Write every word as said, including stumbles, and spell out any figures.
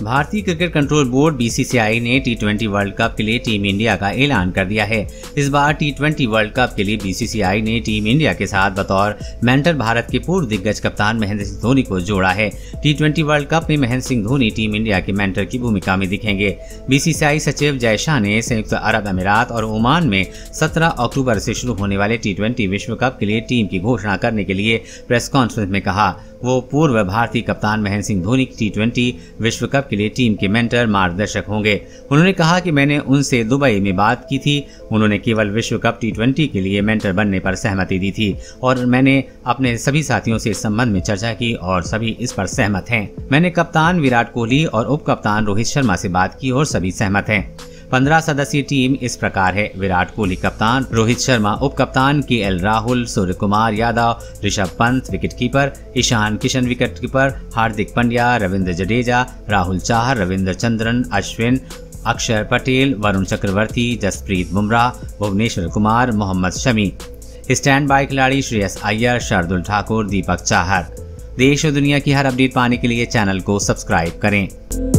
भारतीय cricket control board B C C I ने T twenty world cup के लिए टीम इंडिया का ऐलान कर दिया है। इस बार टी ट्वेंटी वर्ल्ड कप के लिए बी सी सी आई ने टीम इंडिया के साथ बतौर मेंटर भारत के पूर्व दिग्गज कप्तान महेंद्र सिंह धोनी को जोड़ा है। टी ट्वेंटी वर्ल्ड कप में महेंद्र सिंह धोनी टीम इंडिया के मेंटर की भूमिका में दिखेंगे। बी सी सी आई सचिव जय शाह ने संयुक्त अरब अमीरात और ओमान में सत्रह अक्टूबर से शुरू होने वाले टी ट्वेंटी विश्व कप के लिए टीम की घोषणा करने के लिए प्रेस कॉन्फ्रेंस में कहा वो पूर्व भारतीय कप्तान महेंद्र सिंह धोनी टी ट्वेंटी विश्व कप के लिए टीम के मेंटर मार्गदर्शक होंगे। उन्होंने कहा कि मैंने उनसे दुबई में बात की थी। उन्होंने केवल विश्व कप टी ट्वेंटी के लिए मेंटर बनने पर सहमति दी थी और मैंने अपने सभी साथियों से इस संबंध में चर्चा की और सभी इस पर सहमत हैं। मैंने कप्तान विराट कोहली और उप कप्तान रोहित शर्मा से बात की और सभी सहमत हैं। पंद्रह सदस्यीय टीम इस प्रकार है। विराट कोहली कप्तान, रोहित शर्मा उप कप्तान, K L Rahul, Surya Kumar Yadav, Rishabh Pant wicket keeper, Ishan Kishan wicket keeper, Hardik Pandya, Ravindra Jadeja, Rahul Chahar, Ravindra Chandran, Ashwin, Axar Patel, Varun Chakravarthy, Jasprit Bumrah, Bhuvneshwar Kumar, Mohammed Shami. Stand by खिलाड़ी श्रेयस अय्यर, शार्दुल ठाकुर, दीपक चाहर। देश और दुनिया की हर अपडेट पाने के लिए चैनल को सब्सक्राइब करें।